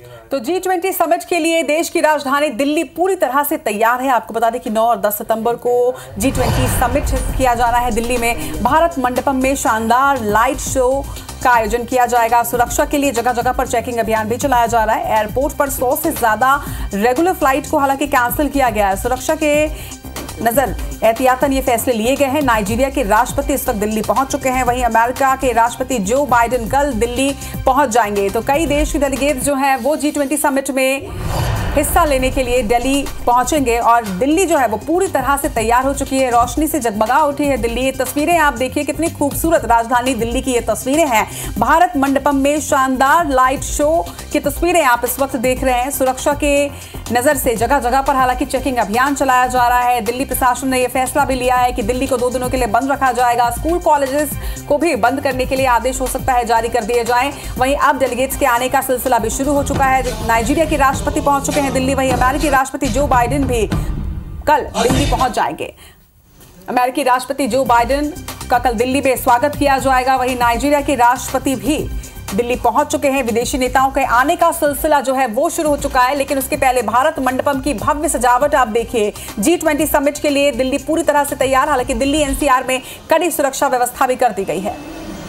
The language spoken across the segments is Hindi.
तो G20 समिट के लिए देश की राजधानी दिल्ली पूरी तरह से तैयार है। आपको बता दें कि 9 और 10 सितंबर को G20 समिट किया जाना है। दिल्ली में भारत मंडपम में शानदार लाइट शो का आयोजन किया जाएगा। सुरक्षा के लिए जगह जगह पर चेकिंग अभियान भी चलाया जा रहा है। एयरपोर्ट पर 100 से ज्यादा रेगुलर फ्लाइट को हालांकि कैंसिल किया गया है। सुरक्षा के नजर एहतियातन ये फैसले लिए गए हैं। नाइजीरिया के राष्ट्रपति इस वक्त दिल्ली पहुंच चुके हैं। वहीं अमेरिका के राष्ट्रपति जो बाइडेन कल दिल्ली पहुंच जाएंगे। तो कई देश के डेलीगेट्स जो हैं वो G20 समिट में हिस्सा लेने के लिए दिल्ली पहुंचेंगे और दिल्ली जो है वो पूरी तरह से तैयार हो चुकी है। रोशनी से जगमगा उठी है दिल्ली। ये तस्वीरें आप देखिए, कितनी खूबसूरत राजधानी दिल्ली की ये तस्वीरें हैं। भारत मंडपम में शानदार लाइट शो की तस्वीरें आप इस वक्त देख रहे हैं। सुरक्षा के नजर से जगह जगह पर हालांकि चेकिंग अभियान चलाया जा रहा है। दिल्ली प्रशासन ने यह फैसला भी लिया है कि दिल्ली को 2 दिनों के लिए बंद रखा जाएगा। स्कूल कॉलेजेस को भी बंद करने के लिए आदेश हो सकता है जारी कर दिए जाएं। वहीं अब डेलीगेट्स के आने का सिलसिला भी शुरू हो चुका है। नाइजीरिया के राष्ट्रपति पहुंच चुके हैं दिल्ली। वहीं अमेरिकी राष्ट्रपति जो बाइडेन भी कल दिल्ली पहुंच जाएंगे। अमेरिकी राष्ट्रपति जो बाइडेन का कल दिल्ली में स्वागत किया जाएगा। वहीं नाइजीरिया के राष्ट्रपति भी दिल्ली पहुंच चुके हैं। विदेशी नेताओं के आने का सिलसिला जो है वो शुरू हो चुका है। लेकिन उसके पहले भारत मंडपम की भव्य सजावट आप देखिए। G20 समिट के लिए दिल्ली पूरी तरह से तैयार। हालांकि दिल्ली NCR में कड़ी सुरक्षा व्यवस्था भी कर दी गई है।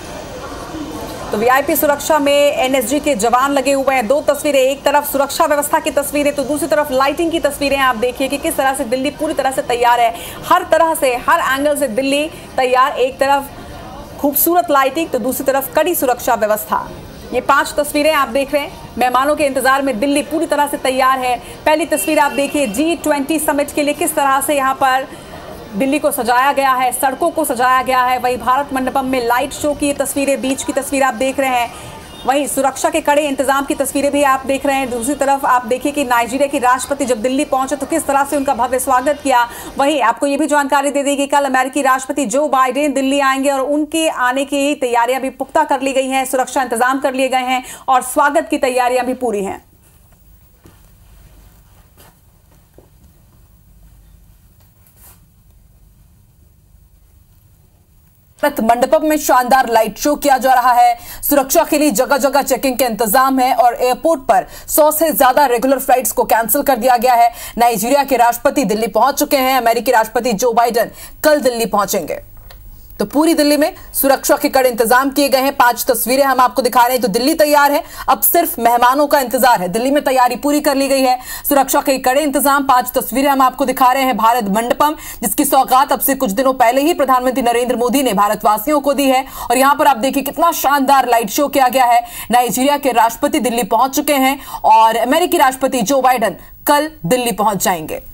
तो VIP सुरक्षा में NSG के जवान लगे हुए हैं। 2 तस्वीरें, एक तरफ सुरक्षा व्यवस्था की तस्वीरें तो दूसरी तरफ लाइटिंग की तस्वीरें आप देखिए कि किस तरह से दिल्ली पूरी तरह से तैयार है। हर तरह से, हर एंगल से दिल्ली तैयार। एक तरफ खूबसूरत लाइटिंग तो दूसरी तरफ कड़ी सुरक्षा व्यवस्था। ये 5 तस्वीरें आप देख रहे हैं। मेहमानों के इंतजार में दिल्ली पूरी तरह से तैयार है। पहली तस्वीर आप देखिए, G20 समिट के लिए किस तरह से यहाँ पर दिल्ली को सजाया गया है, सड़कों को सजाया गया है। वहीं भारत मंडपम में लाइट शो की तस्वीरें, बीच की तस्वीर आप देख रहे हैं। वहीं सुरक्षा के कड़े इंतजाम की तस्वीरें भी आप देख रहे हैं। दूसरी तरफ आप देखिए कि नाइजीरिया के राष्ट्रपति जब दिल्ली पहुंचे तो किस तरह से उनका भव्य स्वागत किया। वहीं आपको ये भी जानकारी दे दी कि कल अमेरिकी राष्ट्रपति जो बाइडेन दिल्ली आएंगे और उनके आने की तैयारियां भी पुख्ता कर ली गई हैं। सुरक्षा इंतजाम कर लिए गए हैं और स्वागत की तैयारियां भी पूरी हैं। मंडपम में शानदार लाइट शो किया जा रहा है। सुरक्षा के लिए जगह जगह चेकिंग के इंतजाम है और एयरपोर्ट पर 100 से ज्यादा रेगुलर फ्लाइट्स को कैंसिल कर दिया गया है। नाइजीरिया के राष्ट्रपति दिल्ली पहुंच चुके हैं। अमेरिकी राष्ट्रपति जो बाइडेन कल दिल्ली पहुंचेंगे। तो पूरी दिल्ली में सुरक्षा के कड़े इंतजाम किए गए हैं। 5 तस्वीरें हम आपको दिखा रहे हैं। तो दिल्ली तैयार है, अब सिर्फ मेहमानों का इंतजार है। दिल्ली में तैयारी पूरी कर ली गई है। सुरक्षा के कड़े इंतजाम। 5 तस्वीरें हम आपको दिखा रहे हैं। भारत मंडपम, जिसकी सौगात अब से कुछ दिनों पहले ही प्रधानमंत्री नरेंद्र मोदी ने भारतवासियों को दी है। और यहां पर आप देखिए कितना शानदार लाइट शो किया गया है। नाइजीरिया के राष्ट्रपति दिल्ली पहुंच चुके हैं और अमेरिकी राष्ट्रपति जो बाइडेन कल दिल्ली पहुंच जाएंगे।